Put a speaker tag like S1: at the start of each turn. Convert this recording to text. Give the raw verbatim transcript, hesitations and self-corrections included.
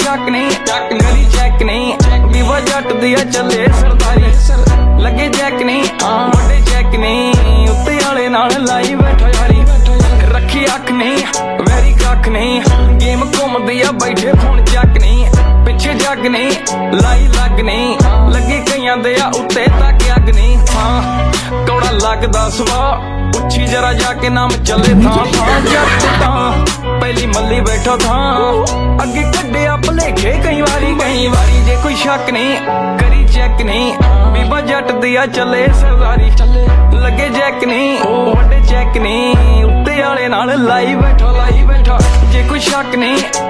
S1: शक नहीं, गली चेक नहीं, बीवा जट दिया चले सरदारी, लगे चेक नहीं, बड़े चेक नहीं, उत्ते वाले नाल लाई बैठो यारी, रखी अख नहीं, वैरी कख नहीं, गेम घूम दिया बैठे फोन चक नहीं, पिछे जग नहीं, लाई लग नहीं, लगे कईयां दिया उत्ते तक अग नहीं। हाँ कौड़ा लगदा सुभा पुछी जरा जाके नाम चले था, था जट था पहली मल्ली बैठो था, अगे कड्डे भलेखे कई बारी कई बारी, जे कोई शक नहीं करी चेक नहीं, बीबा जट दिया चले सरदारी, लगे चेक नहीं बड़े चेक नहीं, उत्ते वाले नाल लाई बैठो लाई बैठो, जे कोई शक नहीं